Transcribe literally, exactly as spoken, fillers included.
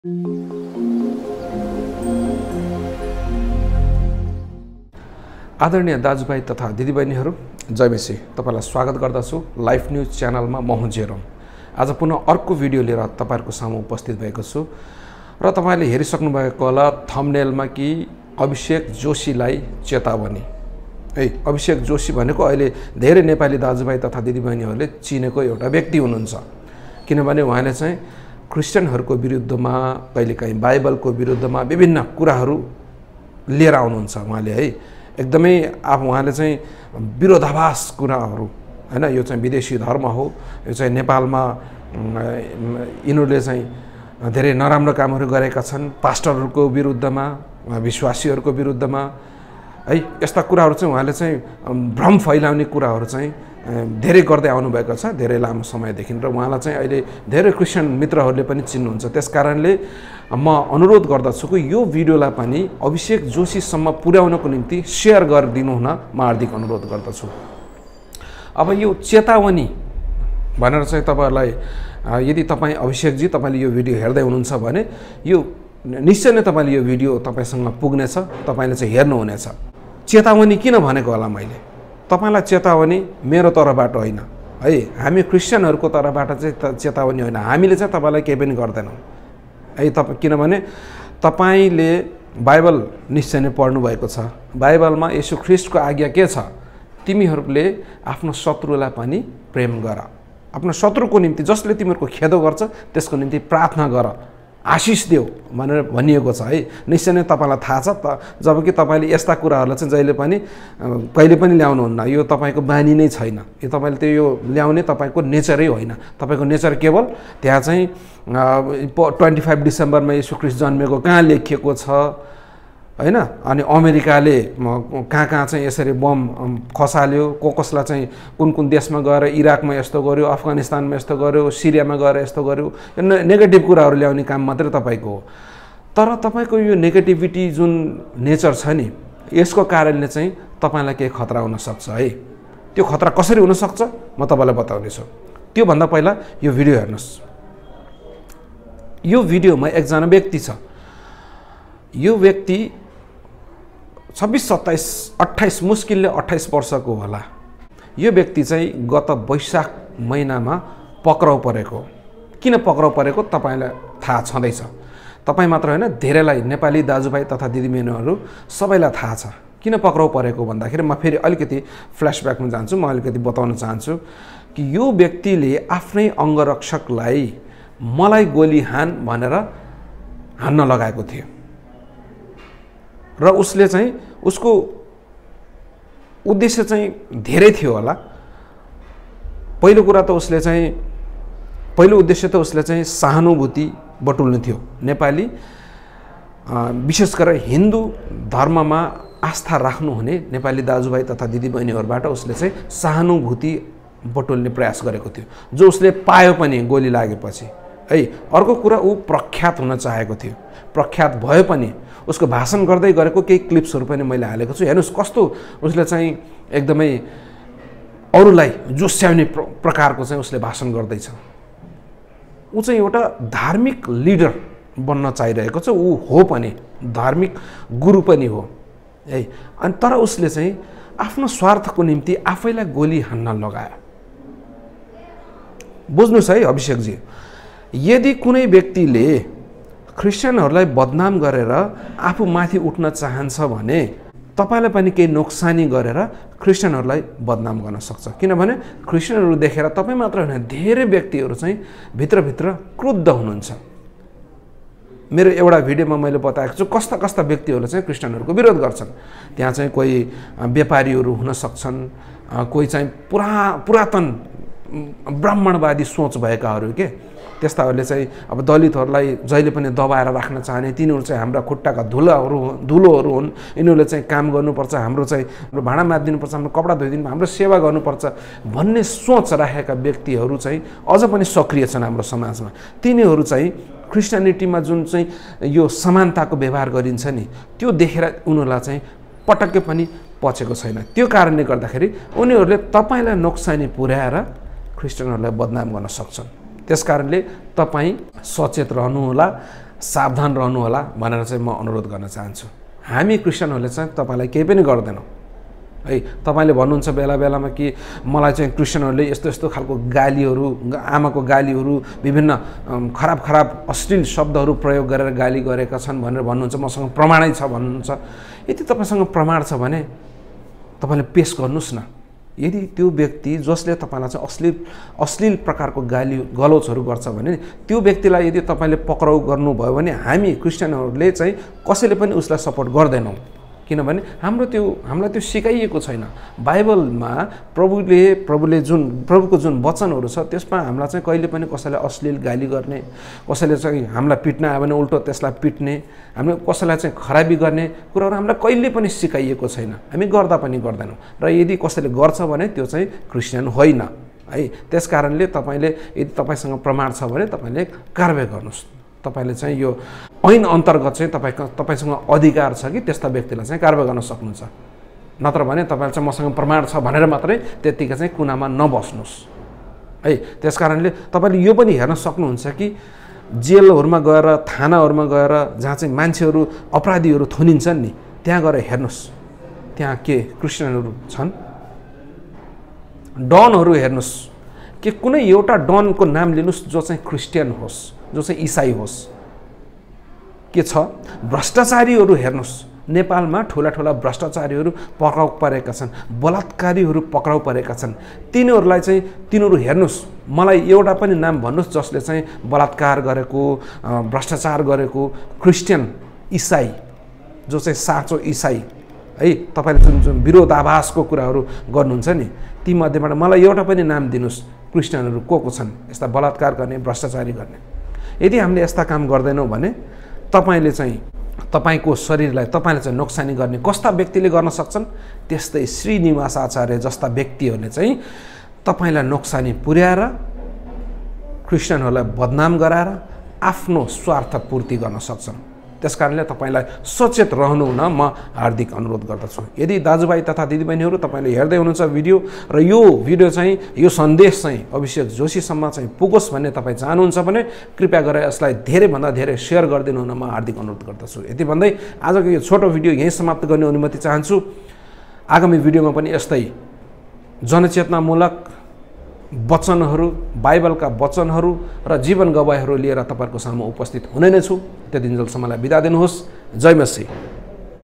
आदरणीय दाजुभाइ तथा दिदीबहिनीहरू, जय मसी। तपाईलाई स्वागत गर्दछु लाइफ न्यूज च्यानलमा। म हुँ जेरोम। आज पुनः अर्को भिडियो लिएर तपाईहरुको सामु उपस्थित भएको छु र तपाईले हेरिसक्नु भएको होला थम्बनेलमा कि अभिषेक जोशीलाई चेतावनी। है, अभिषेक जोशी भनेको अहिले धेरै नेपाली दाजुभाइ तथा दिदीबहिनीहरूले चिनेको एउटा व्यक्ति हुनुहुन्छ। किनभने उहाँले चाहिँ क्रिस्चियनहरूको विरुद्धमा, कहिलेकाहीँ बाइबलको विरुद्धमा विभिन्न कुराहरू लिएर आउनुहुन्छ उहाँले। है, एकदमै आफ उहाँले चाहिँ विरोधाभास कुराहरू, हैन, यो चाहिँ विदेशी धर्म हो, यो चाहिँ नेपालमा यिनीहरूले चाहिँ धेरै नराम्रो कामहरू गरेका छन्, पास्टरहरूको विरुद्धमा, विश्वासीहरूको विरुद्धमा, है, यस्ता कुराहरू चाहिँ उहाँले चाहिँ भ्रम फैलाउने कुराहरू चाहिँ धेरै गर्दै आउनुभएको छ धेरै लामो समयदेखि। र उहाँलाई चाहिँ अहिले धेरै क्रिस्चियन मित्रहरूले पनि चिन्नुहुन्छ। त्यसकारणले म अनुरोध गर्दछु कि यो भिडियोलाई पनि अभिषेक जोशीसम्म पुर्याउनको निम्ति सेयर गरिदिनु हुन म हार्दिक अनुरोध गर्दछु। अब यो चेतावनी भनेर चाहिँ तपाईहरुलाई, यदि तपाईँ अभिषेकजी तपाईले यो भिडियो हेर्दै हुनुहुन्छ भने यो निश्चय नै तपाईले यो भिडियो तपाईसँग पुग्नेछ, तपाईले चाहिँ हेर्नुहुनेछ। चेतावनी किन भनेको होला मैले? तपाईलाई चेतावनी मेरो तर्फबाट होइन, है, हामी क्रिस्चियनहरूको तर्फबाट चाहिँ चेतावनी होइन। हामीले चाहिँ तपाईलाई केही पनि गर्दैनौँ, है। तपाईँ किनभने तपाईले बाइबल निश्चय नै पढ्नु भएको छ। बाइबलमा येशू ख्रीष्टको आज्ञा के छ? तिमीहरूले आफ्नो शत्रुलाई पनि प्रेम गर, आफ्नो शत्रुको निम्ति जसले तिमीहरूको खेदो गर्छ त्यसको निम्ति प्रार्थना गर, आशिष देऊ भनेर भनिएको छ। है, निश्चय नै तपाईलाई थाहा छ त, जबकि तपाईले यस्ता कुराहरूलाई चाहिँ जहिले पनि कहिले पनि ल्याउनुहुन्न। यो तपाईको बानी नै छैन। यो तपाईले त्यो यो ल्याउने तपाईको नेचरै होइन। तपाईको नेचर केवल त्यहाँ चाहिँ ट्वेन्टी फाइभ डिसेम्बरमा येशू ख्रीष्ट जन्मेको कहाँ लेखिएको छ, हैन, अनि अमेरिकाले कहाँ कहाँ चाहिँ यसरी बम खसाल्यो, को कसलाई चाहिँ कुन कुन देशमा गएर इराकमा यस्तो गर्यो, अफगानिस्तानमा यस्तो गर्यो, सिरियामा गएर यस्तो गर्यो, यो नेगेटिभ कुराहरू ल्याउने काम मात्रै तपाईको हो। तर तपाईको यो नेगेटिभिटी जुन नेचर छ नि, यसको कारणले चाहिँ तपाईलाई केही खतरा हुन सक्छ। है, त्यो खतरा कसरी हुन सक्छ म तपाईलाई बताउनेछु। त्यो भन्दा पहिला यो भिडियो हेर्नुस्। यो भिडियोमा एकजना व्यक्ति छ। यो व्यक्ति छब्बीस सत्ताइस अट्ठाइस मुस्किलले अट्ठाइस वर्षको होला। यो व्यक्ति चाहिँ गत वैशाख महिनामा पक्राउ परेको। किन पक्राउ परेको तपाईलाई थाहा छँदैछ। तपाईँ मात्र होइन, धेरैलाई नेपाली दाजुभाइ तथा दिदीबहिनीहरू सबैलाई थाहा छ किन पक्राउ परेको भन्दाखेरि म फेरि अलिकति फ्ल्यासब्याकमा जान्छु। म अलिकति बताउन चाहन्छु कि यो व्यक्तिले आफ्नै अङ्गरक्षकलाई मलाई गोली हान भनेर हान्न लगाएको थियो र उसले चाहिँ उसको उद्देश्य चाहिँ धेरै थियो होला। पहिलो कुरा त उसले चाहिँ पहिलो उद्देश्य त उसले चाहिँ सहानुभूति बटुल्नु थियो। नेपाली विशेष गरेर हिन्दू धर्ममा आस्था राख्नुहुने नेपाली दाजुभाइ तथा दिदीबहिनीहरूबाट उसले चाहिँ सहानुभूति बटुल्ने प्रयास गरेको थियो, जो उसले पायो पनि गोली लागेपछि। है, अर्को कुरा ऊ प्रख्यात हुन चाहेको थियो। प्रख्यात भयो पनि उसको भाषण गर्दै गरेको केही क्लिप्सहरू पनि मैले हालेको छु। हेर्नुस् कस्तो उसले चाहिँ एकदमै अरूलाई जोस्याउने प्रकारको चाहिँ उसले भाषण गर्दैछ। ऊ चाहिँ एउटा धार्मिक लिडर बन्न चाहिरहेको छ। ऊ हो पनि धार्मिक गुरु पनि हो। है, अनि तर उसले चाहिँ आफ्नो स्वार्थको निम्ति आफैलाई गोली हान्न लगायो। बुझ्नुस् है अभिषेकजी, यदि कुनै व्यक्तिले क्रिस्चियनहरूलाई बदनाम गरेर आफू माथि उठ्न चाहन्छ भने तपाईलाई पनि केही नोक्सानी गरेर क्रिस्चियनहरूलाई बदनाम गर्न सक्छ। किनभने क्रिस्चियनहरू देखेर तपाईँ मात्र होइन, धेरै व्यक्तिहरू चाहिँ भित्रभित्र क्रुद्ध हुनुहुन्छ। मेरो एउटा भिडियोमा मैले बताएको छु कस्ता कस्ता व्यक्तिहरूले चाहिँ क्रिस्चियनहरूको विरोध गर्छन्। त्यहाँ चाहिँ कोही व्यापारीहरू हुन सक्छन्, कोही चाहिँ पुरा पुरातन ब्राह्मणवादी सोच भएकाहरू के त्यस्ताहरूले चाहिँ अब दलितहरूलाई जहिले पनि दबाएर राख्न चाहने, तिनीहरू चाहिँ हाम्रा खुट्टाका धुलाहरू धुलोहरू हुन्, यिनीहरूले चाहिँ काम गर्नुपर्छ, हाम्रो चाहिँ हाम्रो भाँडा माझिदिनुपर्छ, हाम्रो कपडा धोइदिनु, हाम्रो सेवा गर्नुपर्छ भन्ने सोच राखेका व्यक्तिहरू चाहिँ अझ पनि सक्रिय छन् हाम्रो समाजमा। तिनीहरू चाहिँ क्रिस्चियनिटीमा जुन चाहिँ यो समानताको व्यवहार गरिन्छ नि, त्यो देखेर उनीहरूलाई चाहिँ पटक्कै पनि पचेको छैन। त्यो कारणले गर्दाखेरि उनीहरूले तपाईलाई नोक्सानी पुर्याएर क्रिस्चियनहरूलाई बदनाम गर्न सक्छन्। त्यसकारणले तपाई सचेत रहनुहोला। सावधान रहनु होला भनेर चाहिँ म अनुरोध गर्न चाहन्छु। हामी क्रिस्चियनहरूले चाहिँ तपाईँलाई केही पनि गर्दैनौँ है। तपाईँले भन्नुहुन्छ बेला बेलामा कि मलाई चाहिँ क्रिस्चियनहरूले यस्तो यस्तो खालको गालीहरू, आमाको गालीहरू, विभिन्न खराब खराब अश्लील शब्दहरू प्रयोग गरेर गाली गरेका छन् भनेर भन्नुहुन्छ, मसँग प्रमाणै छ भन्नुहुन्छ। यदि तपाईँसँग प्रमाण छ भने तपाईँले पेश गर्नुहोस् न। यदि त्यो व्यक्ति जसले तपाईँलाई चाहिँ अश्लील अश्लील प्रकारको गाली गलौजहरू गर्छ भने त्यो व्यक्तिलाई यदि तपाईँले पक्राउ गर्नुभयो भने हामी क्रिस्चियनहरूले चाहिँ कसैले पनि उसलाई सपोर्ट गर्दैनौँ, किनभने हाम्रो त्यो हामीलाई त्यो सिकाइएको छैन। बाइबलमा प्रभुले प्रभुले जुन प्रभुको जुन वचनहरू छ त्यसमा हामीलाई चाहिँ कहिले पनि कसैलाई अश्लील गाली गर्ने, कसैले चाहिँ हामीलाई पिट्न आयो भने उल्टो त्यसलाई पिट्ने, हामी कसैलाई चाहिँ खराबी गर्ने कुराहरू हामीलाई कहिले पनि सिकाइएको छैन, हामी गर्दा पनि गर्दैनौँ। र यदि कसैले गर्छ भने त्यो चाहिँ क्रिस्चियन होइन है। त्यस कारणले तपाईँले यदि तपाईँसँग प्रमाण छ भने तपाईँले कारबाही गर्नुहोस्। तपाईँले चाहिँ यो ऐन अन्तर्गत चाहिँ तपाईँको तपाईँसँग अधिकार छ कि त्यस्ता व्यक्तिलाई चाहिँ कारबाही गर्न सक्नुहुन्छ। नत्र भने तपाईँले चाहिँ मसँग प्रमाण छ भनेर मात्रै त्यत्तिकै चाहिँ कुनामा नबस्नुहोस् है। त्यस कारणले तपाईँले यो पनि हेर्न सक्नुहुन्छ कि जेलहरूमा गएर, थानाहरूमा गएर जहाँ चाहिँ मान्छेहरू अपराधीहरू थुनिन्छन् नि, त्यहाँ गएर हेर्नुहोस् त्यहाँ के क्रिस्चियनहरू छन्? डनहरू हेर्नुहोस् कि कुनै एउटा डनको नाम लिनुहोस् जो चाहिँ क्रिस्चियन होस्, जो चाहिँ इसाई होस्। के छ? भ्रष्टाचारीहरू हेर्नुहोस्, नेपालमा ठुला ठुला भ्रष्टाचारीहरू पक्राउ परेका छन्, बलात्कारीहरू पक्राउ परेका छन्। तिनीहरूलाई चाहिँ तिनीहरू हेर्नुहोस्, मलाई एउटा पनि नाम भन्नुहोस् जसले चाहिँ बलात्कार गरेको, भ्रष्टाचार गरेको क्रिस्चियन इसाई, जो चाहिँ साँचो इसाई है। तपाईँले जुन जुन विरोधाभासको कुराहरू गर्नुहुन्छ नि, तीमध्येबाट मलाई एउटा पनि नाम दिनुहोस् क्रिस्चियनहरू को को छन् यस्ता बलात्कार गर्ने, भ्रष्टाचारी गर्ने। यदि हामीले यस्ता काम गर्दैनौँ भने तपाईँले चाहिँ तपाईँको शरीरलाई तपाईँले चाहिँ नोक्सानी गर्ने कस्ता व्यक्तिले गर्न सक्छन्? त्यस्तै श्रीनिवास आचार्य जस्ता व्यक्तिहरूले चाहिँ तपाईँलाई नोक्सानी पुर्याएर, क्रिस्चियनहरूलाई बदनाम गराएर आफ्नो स्वार्थ पूर्ति गर्न सक्छन्। त्यस कारणले तपाईँलाई सचेत रहनु हुन म हार्दिक अनुरोध गर्दछु। यदि दाजुभाइ तथा दिदीबहिनीहरू तपाईँले हेर्दै हुनुहुन्छ भिडियो र यो भिडियो चाहिँ यो सन्देश चाहिँ अभिषेक जोशीसम्म चाहिँ पुगोस् भन्ने तपाईँ चाहनुहुन्छ भने कृपया गरेर यसलाई धेरैभन्दा धेरै सेयर गरिदिनु हुन म हार्दिक अनुरोध गर्दछु। यति भन्दै आजको यो छोटो भिडियो यहीँ समाप्त गर्ने अनुमति चाहन्छु। आगामी भिडियोमा पनि यस्तै जनचेतनामूलक वचनहरू, बाइबलका वचनहरू र जीवन गवाहीहरू लिएर तपाईँहरूको सामु उपस्थित हुने नै छु। त्यतिन्जेलसम्मलाई बिदा दिनुहोस्। जय मसीह।